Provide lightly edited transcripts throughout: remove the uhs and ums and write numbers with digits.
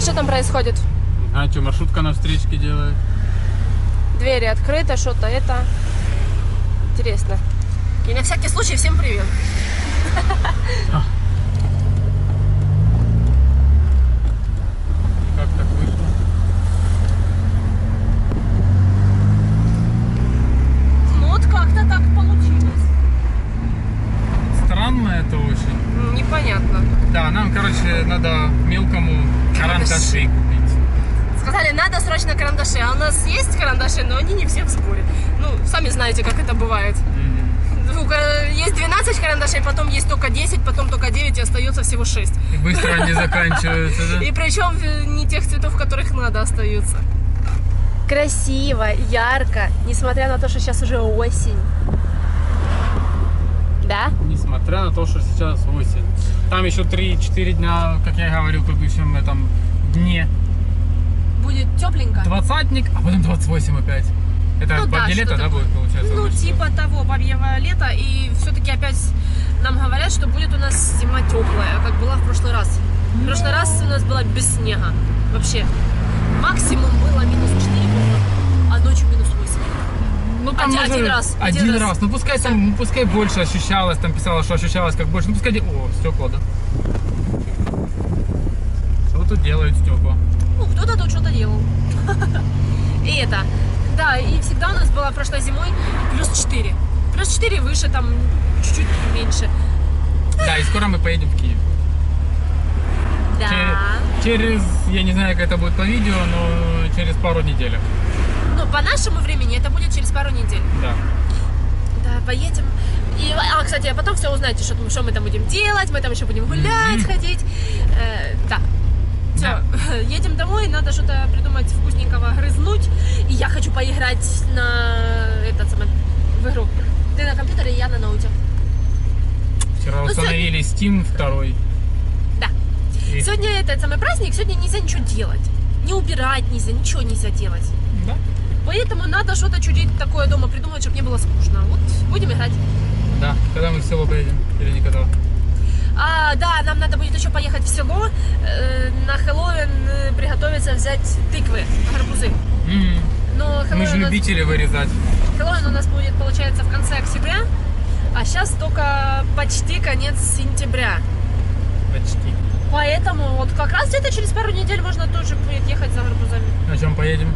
что там происходит? А что, маршрутка на встречке делает? Двери открыты, что-то это. Интересно. И на всякий случай всем привет. Как так вышло? Ну вот как-то так получилось. Странно это очень. Непонятно. Да, нам, короче, надо мелкому карандаши купить. Сказали, надо срочно карандаши. А у нас есть карандаши, но они не все в сборе. Ну, сами знаете, как это бывает. Есть 12 карандашей, потом есть только 10, потом только 9, и остается всего 6. И быстро они заканчиваются, да? И причем не тех цветов, которых надо, остаются. Красиво, ярко, несмотря на то, что сейчас уже осень. Да? Несмотря на то, что сейчас осень. Там еще 3-4 дня, как я говорил в предыдущем этом дне. Будет тепленько. 20-ник, а потом 28 опять. Это Ну, бабье лето, да, будет, получается? Ну, типа того, бабьего лета. И все-таки опять нам говорят, что будет у нас зима теплая, как была в прошлый раз. В прошлый раз у нас было без снега. Вообще. Максимум было минус 4, а ночью минус 8. Ну, там один раз. Один раз. Ну, пускай там, ну, пускай больше ощущалось, там писала, что ощущалось как больше. Ну, пускай... О, стекла, да. Что тут делают стекла? Ну, кто-то тут что-то делал. И это... Да, и всегда у нас была прошлой зимой плюс 4. Плюс 4 выше, там чуть-чуть меньше. Да, и скоро мы поедем в Киев. Да. Через, я не знаю, как это будет по видео, но через пару недель. Ну, по нашему времени это будет через пару недель. Да. Да, поедем. И, кстати, а потом все узнаете, что мы там будем делать, мы там еще будем гулять, ходить. Да. Все, да. Едем домой, надо что-то придумать вкусненького, грызнуть. И я хочу поиграть в игру. Ты на компьютере, я на ноуте. Вчера установили Steam 2. Да. И... Сегодня этот самый праздник, сегодня нельзя ничего делать. Не убирать нельзя, ничего нельзя делать. Да. Поэтому надо что-то чудить такое дома придумать, чтобы не было скучно. Вот, будем играть. Да, когда мы в село поедем, или никогда? Да, нам надо будет еще поехать в село, на Хэллоуин приготовиться взять тыквы, гарбузы. Но мы же любители вырезать. Хэллоуин у нас будет, получается, в конце октября, а сейчас только почти конец сентября. Почти. Поэтому вот как раз где-то через пару недель можно тоже будет ехать за гарбузами. На чем поедем?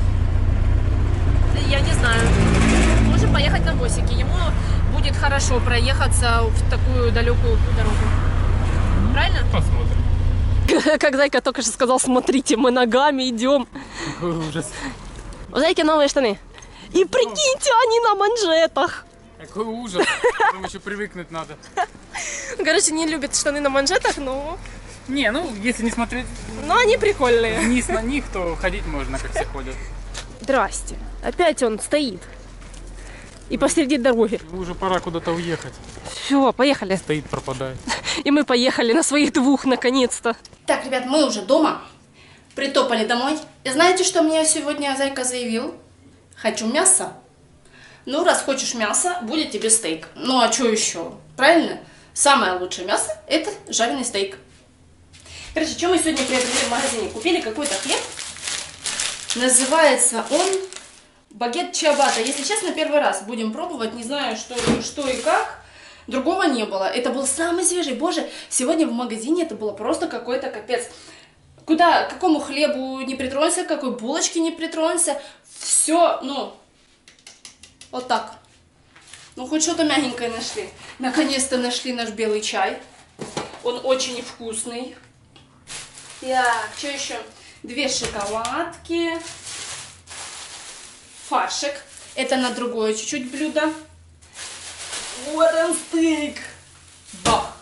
Я не знаю. Можем поехать на босике. Ему будет хорошо проехаться в такую далекую дорогу. Правильно? Посмотрим. Как Зайка только что сказал, смотрите, мы ногами идем. Какой ужас. У Зайки новые штаны. И прикиньте, они на манжетах. Какой ужас. Нам еще привыкнуть надо. Короче, не любит штаны на манжетах, но... Не, ну, если не смотреть... Но они прикольные. Вниз на них, то ходить можно, как все ходят. Здрасте. Опять он стоит. И посреди дороги. Уже пора куда-то уехать. Все, поехали. Стоит, пропадает. И мы поехали на своих двух, наконец-то. Так, ребят, мы уже дома. Притопали домой. И знаете, что мне сегодня Зайка заявил? Хочу мясо. Ну, раз хочешь мясо, будет тебе стейк. Ну, а что еще? Правильно? Самое лучшее мясо – это жареный стейк. Короче, что мы сегодня приобрели в магазине? Купили какой-то хлеб. Называется он багет чиабатта. Если честно, первый раз будем пробовать. Не знаю, что и как. Другого не было. Это был самый свежий. Боже, сегодня в магазине это было просто какой-то капец. К какому хлебу не притронься, к какой булочке не притронься. Все, ну, вот так. Ну, хоть что-то мягенькое нашли. Наконец-то нашли наш белый чай. Он очень вкусный. Так, что еще? 2 шоколадки. Фаршик. Это на другое чуть-чуть блюдо. Вот он стейк. Бах.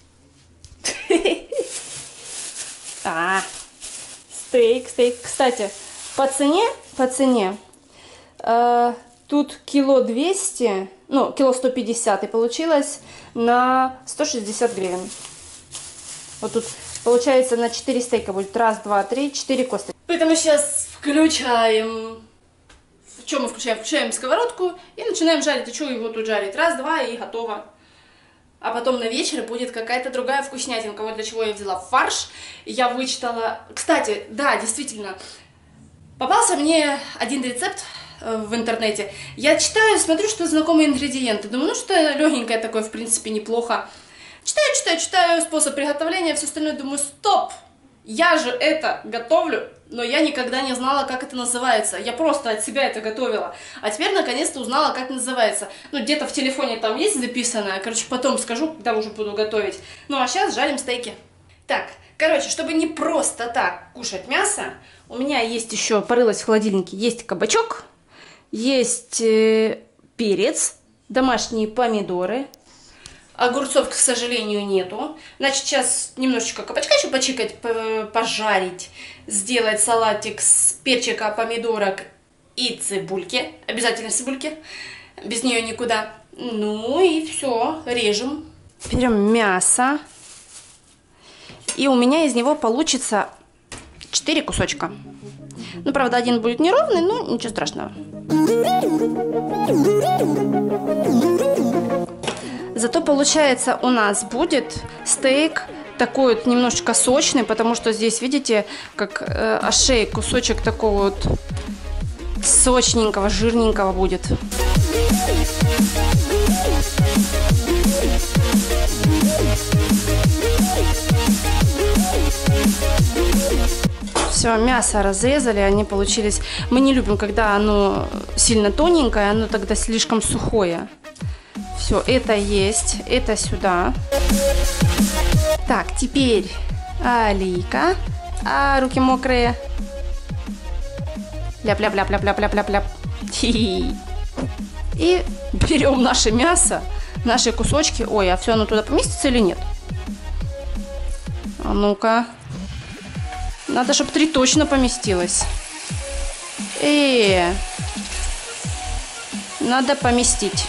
Стейк. Кстати, по цене, тут кило 200, ну, кило 150, и получилось на 160 гривен. Вот тут получается на 4 стейка будет. 1, 2, 3, 4 косточки. Поэтому сейчас включаем. Что мы включаем? Включаем сковородку и начинаем жарить. А что его тут жарить? 1, 2 и готово. а потом на вечер будет какая-то другая вкуснятинка. Вот для чего я взяла фарш. Я вычитала... Кстати, да, действительно, попался мне один рецепт в интернете. Я читаю, смотрю, что знакомые ингредиенты. Думаю, ну что легенькое такое, в принципе, неплохо. Читаю способ приготовления, все остальное. Думаю, стоп! Я же это готовлю, но я никогда не знала, как это называется. Я просто от себя это готовила. А теперь, наконец-то, узнала, как называется. Ну, где-то в телефоне там есть записанное. Короче, потом скажу, когда уже буду готовить. Ну, а сейчас жарим стейки. Так, короче, чтобы не просто так кушать мясо, у меня есть еще, порылась в холодильнике, есть кабачок, есть перец, домашние помидоры. Огурцов, к сожалению, нету. Значит, сейчас немножечко кабачка еще почикать, пожарить. Сделать салатик с перчика, помидорок и цибульки. Обязательно цибульки. Без нее никуда. Ну и все, режем. Берем мясо. И у меня из него получится 4 кусочка. Ну, правда, один будет неровный, но ничего страшного. Зато получается у нас будет стейк такой вот немножечко сочный, потому что здесь, видите, как ошей, кусочек такого вот сочненького, жирненького будет. Все, мясо разрезали, они получились... Мы не любим, когда оно сильно тоненькое, оно тогда слишком сухое. Все, это есть, это сюда. Так, теперь олейка. А, руки мокрые. Ляп-ляп-ляп-ляп-ляп-ляп-ляп-ляп. И берем наше мясо, наши кусочки. Ой, а все оно туда поместится или нет? А ну-ка. Надо, чтобы 3 точно поместилось. Надо поместить.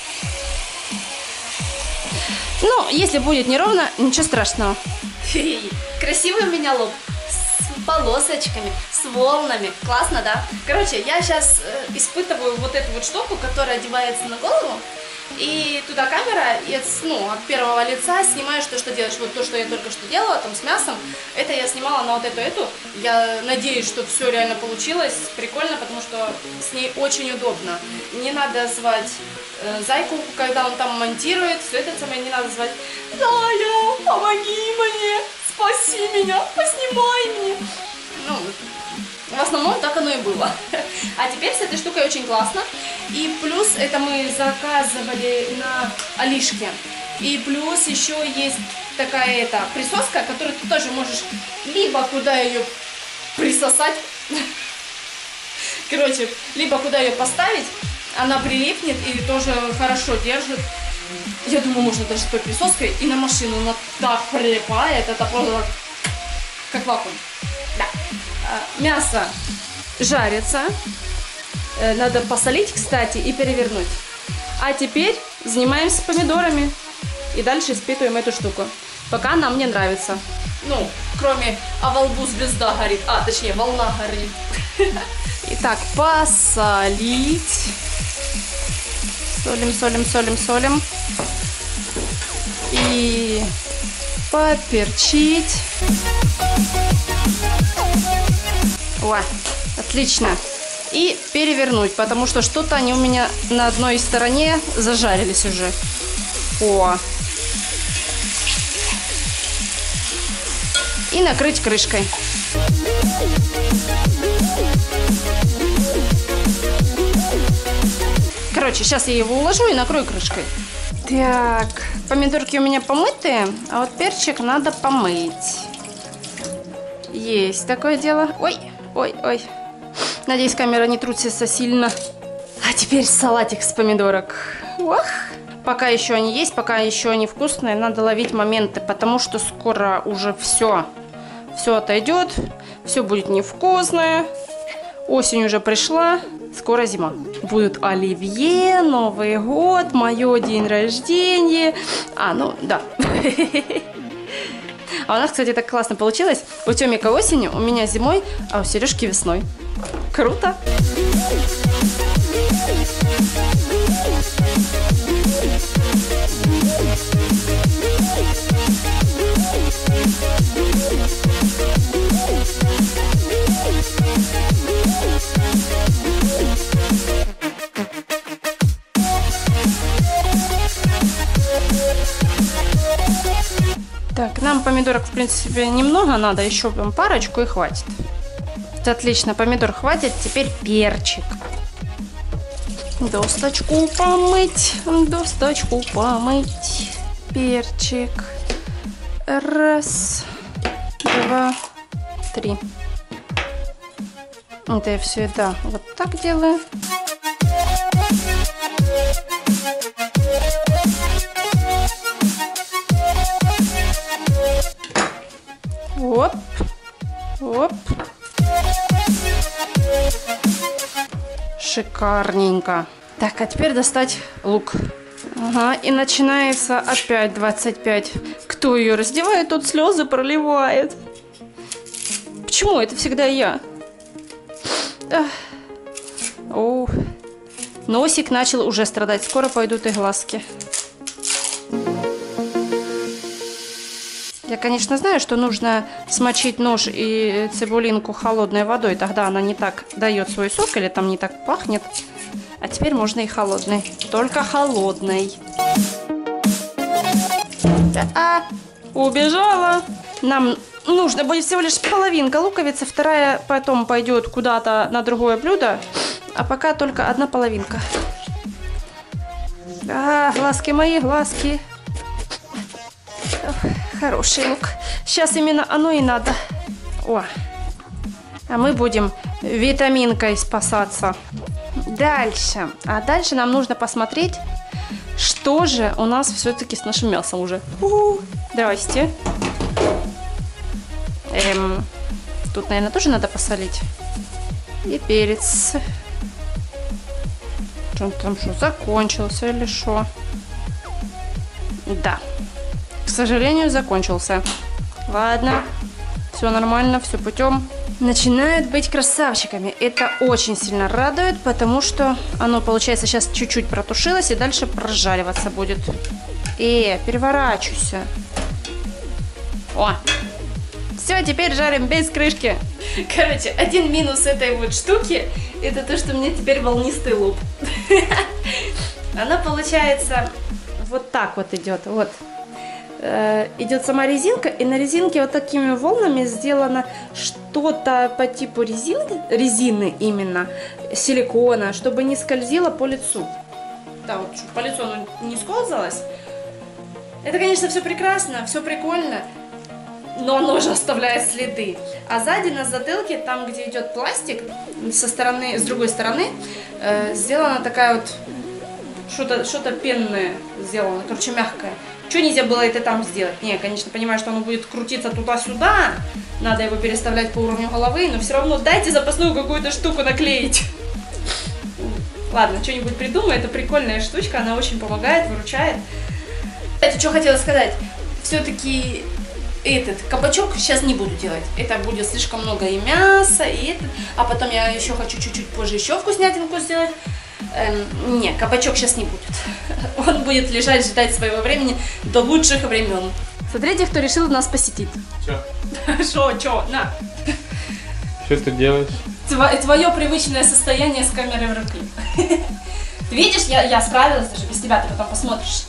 Ну, если будет неровно, ничего страшного. Красивый у меня лоб. С полосочками, с волнами. Классно, да? Короче, я сейчас испытываю вот эту вот штуку, которая одевается на голову. И туда камера, и от первого лица снимаешь то, что делаешь. Вот то, что я только что делала, там с мясом, это я снимала на вот эту. Я надеюсь, что все реально получилось. Прикольно, потому что с ней очень удобно. Не надо звать Зайку, когда он там монтирует, все это самое не надо звать. Зая, помоги мне, спаси меня, поснимай мне. Ну, в основном так оно и было. А теперь с этой штукой очень классно. И плюс это мы заказывали на Алишке. И плюс еще есть такая присоска, которую ты тоже можешь либо куда ее присосать, короче, либо куда ее поставить, она прилипнет и тоже хорошо держит. Я думаю, можно даже с той присоской и на машину. Она так прилипает, это просто как вакуум. Да. Мясо жарится. Надо посолить, кстати, и перевернуть. А теперь занимаемся помидорами. И дальше испытываем эту штуку. Пока нам не нравится. Ну, кроме во лбу звезда горит. А, точнее, волна горит. Итак, посолить. Солим, солим, солим, солим. И поперчить. О, отлично. И перевернуть, потому что что-то они у меня на одной стороне зажарились уже. О. И накрыть крышкой. Короче, сейчас я его уложу и накрою крышкой. Так, помидорки у меня помытые, а вот перчик надо помыть. Есть такое дело. Ой, ой, ой. Надеюсь, камера не трусится сильно. А теперь салатик с помидорок. Ох. Пока еще они есть, пока еще они вкусные, надо ловить моменты, потому что скоро уже все отойдет, все будет невкусное. Осень уже пришла, скоро зима. Будут оливье, Новый год, мое день рождения. А, ну да. А у нас, кстати, так классно получилось. У Тёмика осенью, у меня зимой, а у Сережки весной. Круто! помидорок, в принципе, немного надо, еще прям парочку и хватит. Отлично, помидор хватит, теперь перчик. Досточку помыть, перчик. Раз, два, три. Это я все это вот так делаю. Оп, оп. Шикарненько. Так, а теперь достать лук. Ага, и начинается опять 25. Кто ее раздевает, тот слезы проливает. Почему? Это всегда я. О, носик начал уже страдать. Скоро пойдут и глазки. Я, конечно, знаю, что нужно смочить нож и цибулинку холодной водой. Тогда она не так дает свой сок или там не так пахнет. А теперь можно и холодной. Только холодной. Убежала. Нам нужно будет всего лишь половинка луковицы. Вторая потом пойдет куда-то на другое блюдо. А пока только одна половинка. Глазки мои, глазки. Хороший лук. Сейчас именно оно и надо. О. А мы будем витаминкой спасаться. Дальше. А дальше нам нужно посмотреть, что же у нас все-таки с нашим мясом уже. Здрасте. Тут, наверное, тоже надо посолить. И перец. Он там что, закончился или что? Да. К сожалению, закончился. Ладно. Все нормально, все путем. Начинают быть красавчиками. Это очень сильно радует, потому что оно, получается, сейчас чуть-чуть протушилось и дальше прожариваться будет. Переворачивайся. О! Все, теперь жарим без крышки. Короче, один минус этой вот штуки, это то, что у меня теперь волнистый лоб. Она, получается, вот так вот идет. Вот. Идет сама резинка, и на резинке вот такими волнами сделано что-то по типу резины именно, силикона, чтобы не скользило по лицу. Да, вот по лицу оно не скользалось. Это, конечно, все прекрасно, все прикольно, но оно же оставляет следы. А сзади на затылке, там, где идет пластик, с другой стороны, сделана такая вот что-то пенное сделано, короче, мягкое. Что нельзя было это там сделать? Не, конечно, понимаю, что оно будет крутиться туда-сюда. Надо его переставлять по уровню головы, но все равно дайте запасную какую-то штуку наклеить. Ладно, что-нибудь придумаю. Это прикольная штучка, она очень помогает, выручает. Кстати, что хотела сказать. Все-таки этот кабачок сейчас не буду делать. Это будет слишком много и мяса, и это. А потом я еще хочу чуть-чуть позже еще вкуснятинку сделать. Не, кабачок сейчас не будет. Он будет лежать, ждать своего времени до лучших времен. Смотрите, кто решил нас посетить. Чё? На. Что ты делаешь? Твое привычное состояние с камерой в руке. Ты видишь, я справилась даже без тебя, ты потом посмотришь.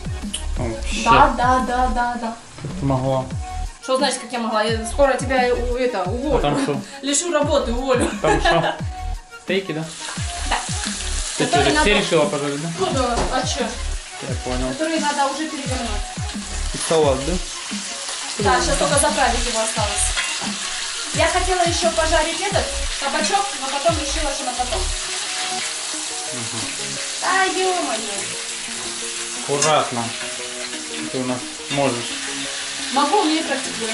Да. Как ты могла? Что значит, как я могла? Я скоро тебя уволю. А там что? Лишу работы, уволю. Там что? Стейки, да? Да. Ты что, все решила пожарить, да? Ну да, а что? Я понял. Которые надо уже перевернуть. И салат, да? Да, сейчас только заправить его осталось. Я хотела еще пожарить этот кабачок, но потом решила, что на потом. Да, ё-моё. Аккуратно. Ты у нас можешь. Могу, мне практикую.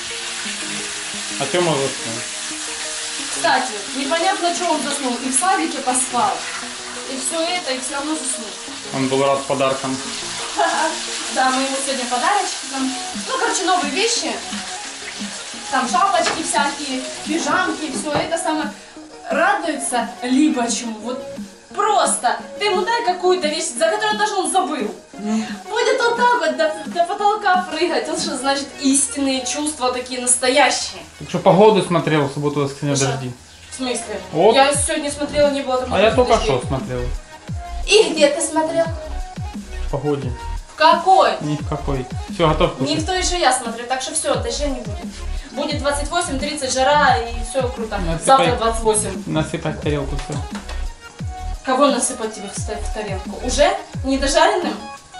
А что можешь? Кстати, непонятно, что он заснул. И в садике поспал. И все это, и все равно заснул. Он был рад подаркам. Да, мы ему сегодня подарочки. Ну, короче, новые вещи. Там шапочки всякие, пижамки, все это самое. Радуется либо чему. Вот просто. Ты ему дай какую-то вещь, за которую даже он забыл. Будет вот так вот до потолка прыгать. Вот что значит истинные чувства, такие настоящие. Ты что, погоду смотрел в субботу, воскресенье, дожди? В смысле? Вот. Я сегодня смотрела, не было такого. А я только что смотрел. И где ты смотрел? В погоде. какой? Ни в какой. Все, готов кушать. Никто еще я смотрю, так что все, дальше не будет. Будет 28-30 жара и все круто. Насыпай. Завтра 28. Насыпать в тарелку все. Кого насыпать тебе в тарелку? Уже? Недожаренным?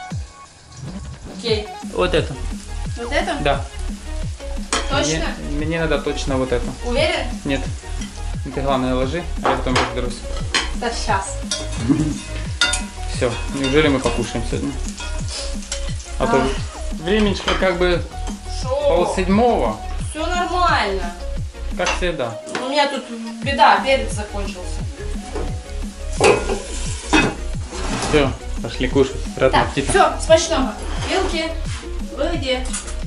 Окей. Вот это. Вот это? Да. Точно? Мне надо точно вот это. Уверен? Нет. Ты главное ложи, а я потом разберусь. Да сейчас. Все, неужели мы покушаем сегодня? А то времечко как бы Шо? 6:30, Все нормально. как всегда. У меня тут беда, перец закончился. Все, пошли кушать. Приятного Так, аппетита. все, смачного. Вилки, вы где?